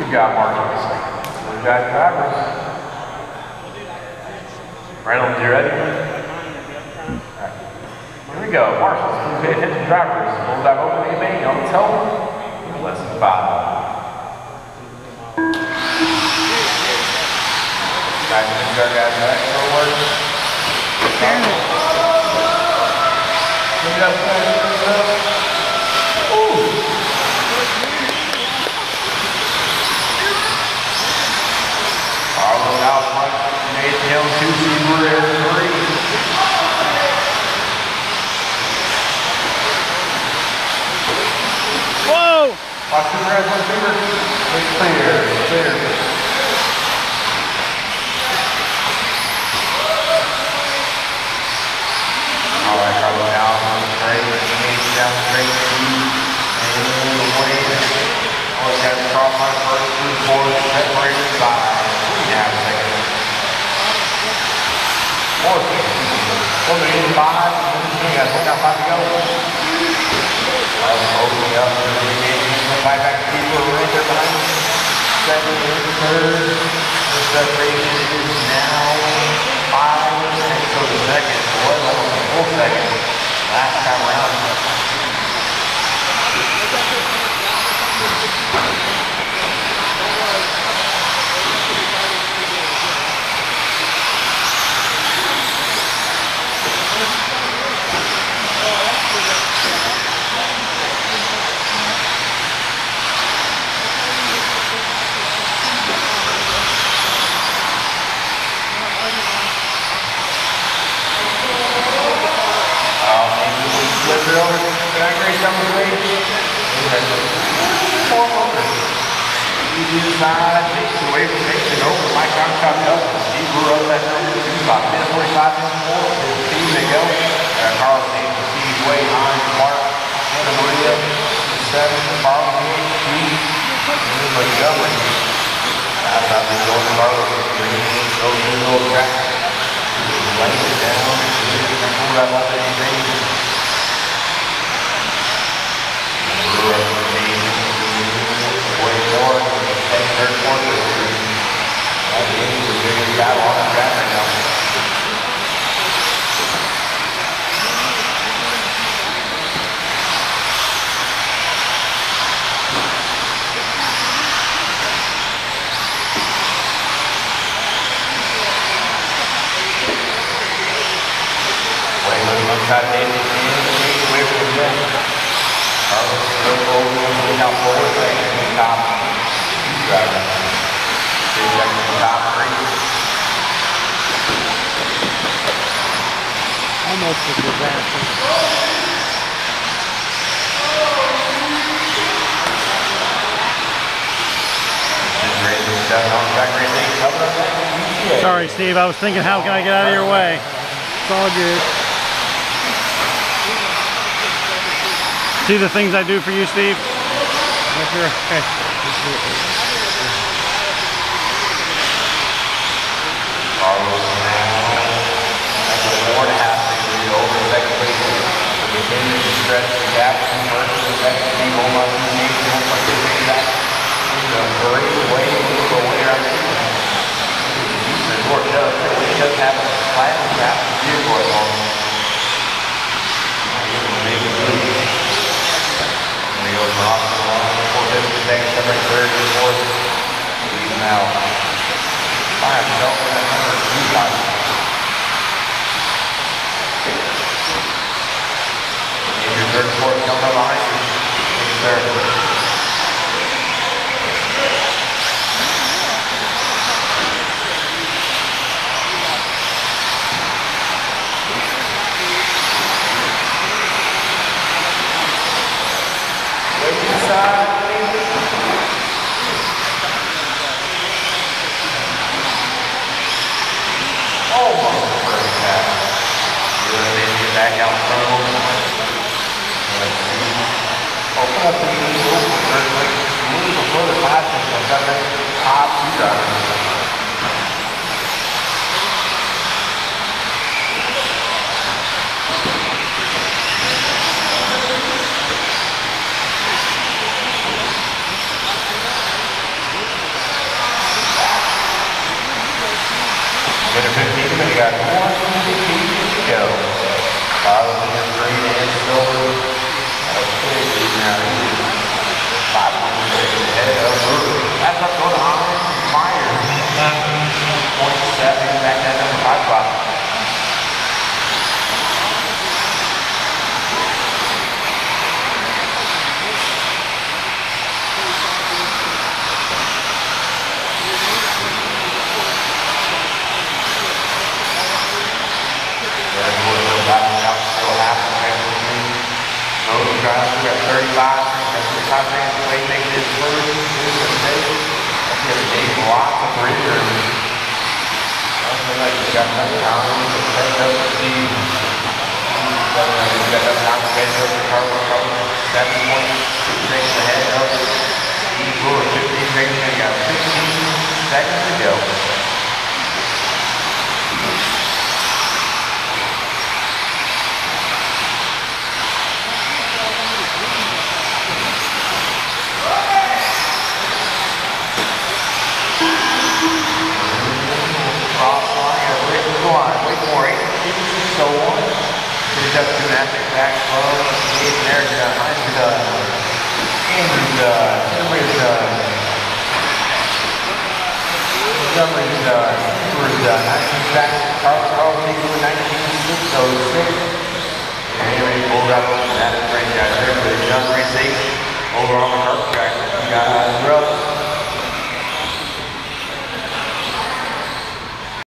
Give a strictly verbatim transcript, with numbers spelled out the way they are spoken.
We've got marshals. We've got drivers. Reynolds, you ready? Right. Here we go. Marshals, please pay attention. Drivers, full dive open the main on the toe. Lesson five. Back to the guard guys, back forward. Good up, good up. Arlo out front, Nathan Young, two, Seaver in three. Whoa! Watch the red one, Seaver. It's clear, it's clear. All right, Arlo out on the straight, Nathan down straight, two, and away. Always got to cross my first two, four, separated by. Now, second. Fourth. One minute five. You got one out five to go. Opening up to the engagement. Right back to people right there behind you. Second and third. The separation is now five. And so the second was almost a full second. Last time around. Over to Gregory Summer's way. Four hundred. Easy to side, takes away from Nation over. Mike Armstrong up. Steve grew up that number two, about ten forty-five minutes more. Steve they go. Uh, Carl Steve, Steve way behind Mark. Santa Maria, seven. Carl Steve, two. And Montgomery. That's how they go to Carlos. Those new little track. Lay it down. Pull that up anything. Way more than third quarter. That game is the biggest battle on the track right now. Way more than shot David King, away from the Carlos Stokoe now forward, second top driver. Two seconds top three. Almost a disaster. Just racing stuff on track racing. Sorry, Steve. I was thinking, how can I get out of your way? It's all good. See the things I do for you, Steve? Yes, sir. Okay. Carlos now. That's a four and a half degree over the second place. Continue to stretch the gap from first to the second. Steve almost in the nation. Looks like they're taking that. The great way to go away around the The door does. It does have a slightly gap to vehicle along. Maybe blue. Goes off the line, four fifty seconds, separate third and fourth. He's now five, don't let that number two five. In your third and fourth, come up behind you. Third. Back out front. Let's see. Open up the middle. Move before the passing. I've got that top two drivers. got one piece to go. Bottom of the green and silver. Okay, now he is five hundred ahead of Ruby. That's up going on Myers. point seven back at number five spot. Those guys who got thirty-five, thirty-five fans away making his first mistake. That's the other day, lots of breathers. Something like he's got enough time to set up the team. Something like he's got enough time to get up the Carlos Carlos. seven point six ahead of Steve Brewer. fifteen seconds, he got fifteen seconds to go. So on. He's up to that back slow. He's there behind the and uh somebody's uh somebody's uh was uh nineteen back Carl Carl doing nineteen six oh six. And anyway, he pulled up that is great guys there, but he's done race eight over on the carpet track. We got uh Russ.